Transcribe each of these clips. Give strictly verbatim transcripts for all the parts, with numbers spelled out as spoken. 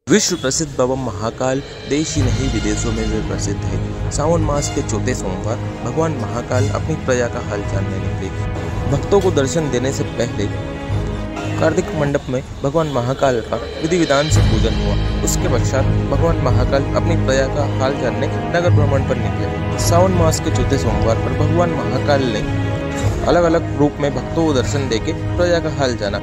विश्व प्रसिद्ध बाबा महाकाल देश ही नहीं विदेशों में भी प्रसिद्ध है। सावन मास के चौथे सोमवार भगवान महाकाल अपनी प्रजा का हाल जानने निकले। भक्तों को दर्शन देने से पहले कार्तिक मंडप में भगवान महाकाल का विधि विधान से पूजन हुआ। उसके पश्चात भगवान महाकाल अपनी प्रजा का हाल जानने नगर भ्रमण पर निकले। सावन मास के चौथे सोमवार पर भगवान महाकाल ने अलग अलग रूप में भक्तों को दर्शन देके प्रजा का हाल जाना।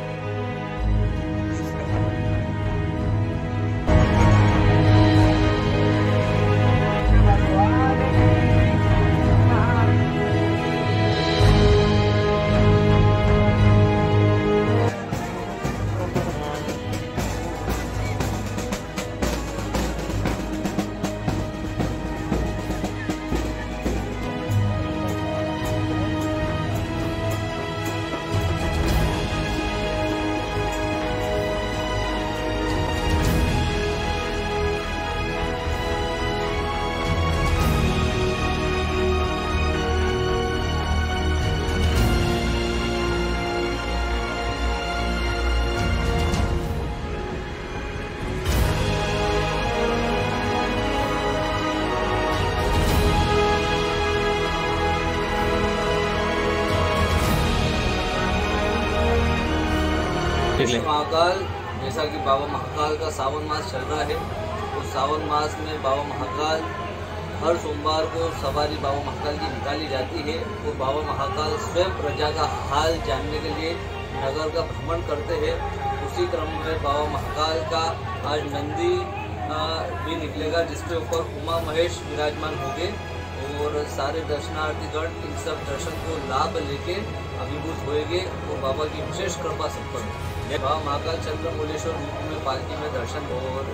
महाकाल, जैसा कि बाबा महाकाल का सावन मास चल रहा है, उस सावन मास में बाबा महाकाल हर सोमवार को सवारी बाबा महाकाल की निकाली जाती है। वो बाबा महाकाल स्वयं प्रजा का हाल जानने के लिए नगर का भ्रमण करते हैं। उसी क्रम में बाबा महाकाल का आज नंदी भी निकलेगा, जिसके ऊपर उमा महेश विराजमान होंगे और सारे दर्शनार्थीगण इन सब दर्शन को लाभ लेके अभिभूत होएंगे और बाबा की विशेष कृपा संपन्न। बाबा महाकाल चंद्रमौलेश्वर रूप में पालकी में दर्शन और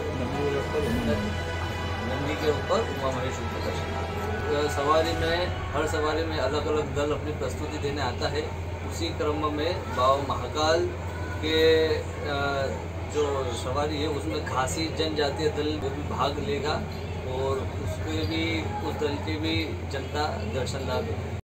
नंदी के ऊपर उमा महेश रूप में दर्शन। सवारी में हर सवारी में अलग अलग दल अपनी प्रस्तुति देने आता है। उसी क्रम में बाबा महाकाल के जो सवारी है उसमें खासी जनजातीय दल वो भी भाग लेगा और उसके भी उस दल की भी जनता दर्शन लाभ